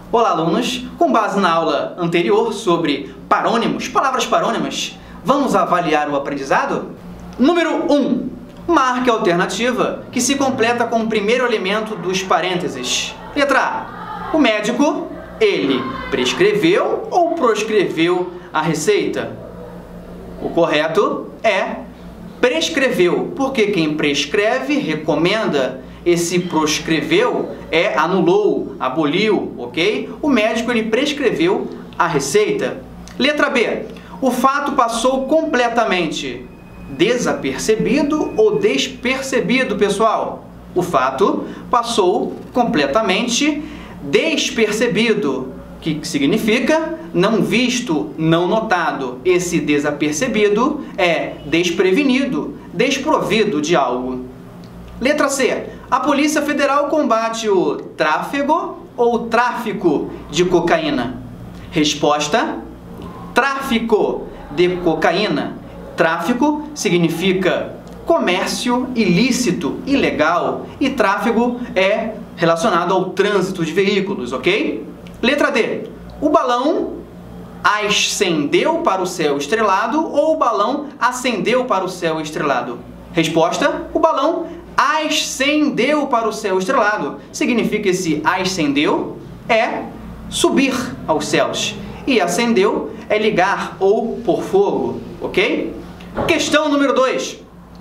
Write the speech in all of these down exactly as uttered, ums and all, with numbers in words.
Olá, alunos! Com base na aula anterior sobre parônimos, palavras parônimas, vamos avaliar o aprendizado? Número um. Marque a alternativa que se completa com o primeiro elemento dos parênteses. Letra A. O médico, ele prescreveu ou proscreveu a receita? O correto é prescreveu, porque quem prescreve recomenda. Esse proscreveu é anulou, aboliu, ok? O médico ele prescreveu a receita. Letra B. O fato passou completamente desapercebido ou despercebido, pessoal? O fato passou completamente despercebido, que significa não visto, não notado. Esse desapercebido é desprevenido, desprovido de algo. Letra C. A Polícia Federal combate o tráfego ou tráfico de cocaína? Resposta: tráfico de cocaína. Tráfico significa comércio ilícito, ilegal, e tráfego é relacionado ao trânsito de veículos, ok? Letra D. O balão ascendeu para o céu estrelado ou o balão ascendeu para o céu estrelado? Resposta: o balão ascendeu para o céu estrelado. Significa esse ascendeu é subir aos céus e ascendeu é ligar ou pôr fogo, ok? Questão número dois.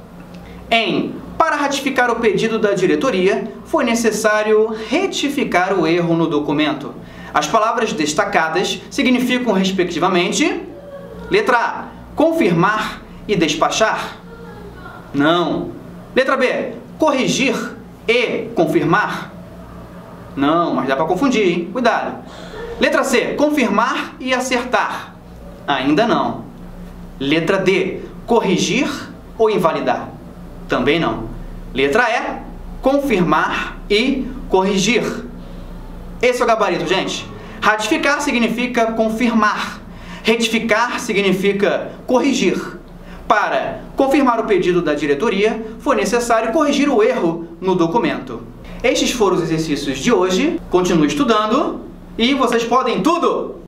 Em para ratificar o pedido da diretoria, foi necessário retificar o erro no documento. As palavras destacadas significam, respectivamente, letra A, confirmar e despachar? Não. Letra B, corrigir e confirmar? Não, mas dá para confundir, hein? Cuidado. Letra C, confirmar e acertar? Ainda não. Letra D, corrigir ou invalidar? Também não. Letra E, confirmar e corrigir. Esse é o gabarito, gente. Ratificar significa confirmar. Retificar significa corrigir. Para confirmar o pedido da diretoria, foi necessário corrigir o erro no documento. Estes foram os exercícios de hoje. Continue estudando e vocês podem tudo!